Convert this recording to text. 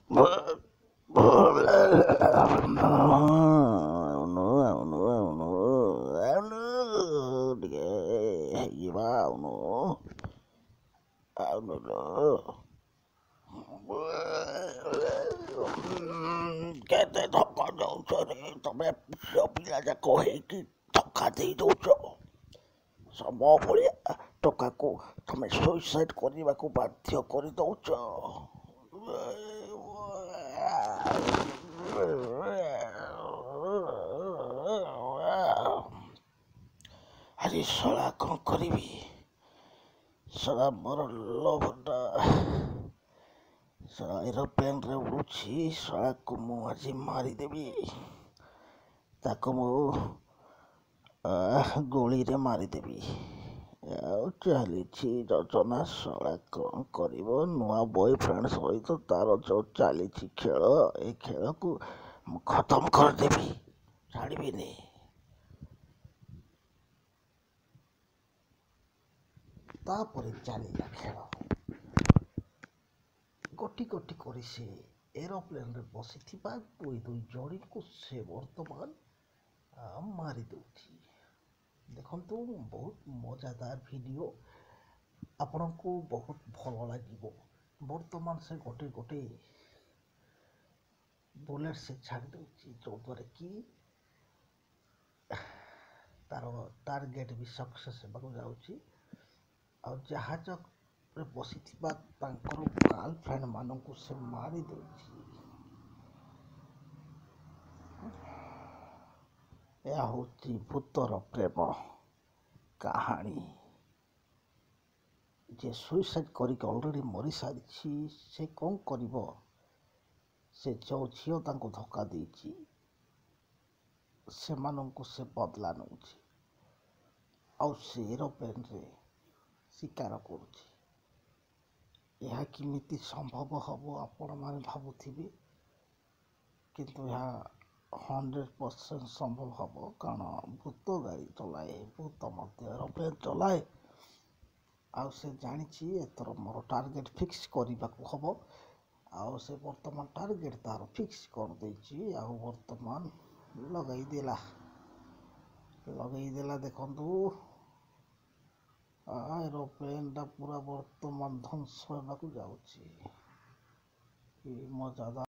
କେତେ ଧକ୍କା ଦଉଛ ରେ ତମେ ଝିଅ ପିଲା ଯାକ ହେଇକି ଧକ୍କା ଦେଇ ଦଉଛ ସମ ଭଳିଆ ଟୋକାକୁ ତମେ ସୁଇସାଇଡ୍ କରିବାକୁ ବାଧ୍ୟ କରିଦଉଛ। ଆରେ ଶଳା କ'ଣ କରିବି ଶଳା ମୋର ଲୋଭଟା ଶଳା ଏରୋପ୍ଲେନ୍ରେ ଉଡ଼ୁଛି ଶଳାକୁ ମୁଁ ଆଜି ମାରିଦେବି ତାକୁ ମୁଁ ଗୁଳିରେ ମାରିଦେବି। ଆଉ ଚାଲିଛି ଯୋଜନା ଶଳା କ'ଣ କରିବ ନୂଆ ବୟଫ୍ରେଣ୍ଡ ସହିତ ତାର ଯେଉଁ ଚାଲିଛି ଖେଳ ଏ ଖେଳକୁ ମୁଁ ଖତମ କରିଦେବି ଛାଡ଼ିବିନି। ତାପରେ ଚାଲିଲା ଖେଳ ଗୋଟି ଗୋଟି କରି ସେ ଏରୋପ୍ଲେନ୍ରେ ବସିଥିବା ଦୁଇ ଜଣଙ୍କୁ ସେ ବର୍ତ୍ତମାନ ମାରି ଦେଉଛି। ଦେଖନ୍ତୁ ବହୁତ ମଜାଦାର ଭିଡ଼ିଓ ଆପଣଙ୍କୁ ବହୁତ ଭଲ ଲାଗିବ। ବର୍ତ୍ତମାନ ସେ ଗୋଟେ ବୁଲେଟ୍ ସେ ଛାଡ଼ି ଦେଉଛି ଯେଉଁଦ୍ୱାରା କି ତାର ଟାର୍ଗେଟ୍ ବି ସକ୍ସେସ୍ ହେବାକୁ ଯାଉଛି। ଆଉ ଜାହାଜରେ ବସିଥିବା ତାଙ୍କର ଗାର୍ଲଫ୍ରେଣ୍ଡ ମାନଙ୍କୁ ସେ ମାରି ଦେଉଛି। ଏହା ହେଉଛି ଭୂତର ପ୍ରେମ କାହାଣୀ। ଯେ ସୁଇସାଇଡ୍ କରିକି ଅଲରେଡ଼ି ମରିସାରିଛି ସେ କ'ଣ କରିବ ସେ ଯେଉଁ ଝିଅ ତାଙ୍କୁ ଧୋକା ଦେଇଛି ସେମାନଙ୍କୁ ସେ ବଦଲା ନେଉଛି ଆଉ ସେ ଏରୋପ୍ଲେନ୍ରେ ଶିକାର କରୁଛି। ଏହା କେମିତି ସମ୍ଭବ ହେବ ଆପଣମାନେ ଭାବୁଥିବେ କିନ୍ତୁ ଏହା 100% ସମ୍ଭବ ହେବ କାରଣ ଭୂତ ଗାଡ଼ି ଚଲାଏ ଭୂତ ମଧ୍ୟ ଏରୋପ୍ଲେନ୍ ଚଲାଏ। ଆଉ ସେ ଜାଣିଛି ଏଥର ମୋର ଟାର୍ଗେଟ୍ ଫିକ୍ସ କରିବାକୁ ହେବ ଆଉ ସେ ବର୍ତ୍ତମାନ ଟାର୍ଗେଟ୍ ତାର ଫିକ୍ସ କରିଦେଇଛି ଆଉ ବର୍ତ୍ତମାନ ଲଗେଇଦେଲା ଦେଖନ୍ତୁ ଏରୋପ୍ଲେନ୍ଟା ପୁରା ବର୍ତ୍ତମାନ ଧ୍ୱଂସ ହେବାକୁ ଯାଉଛି। କି ମଜାଦାର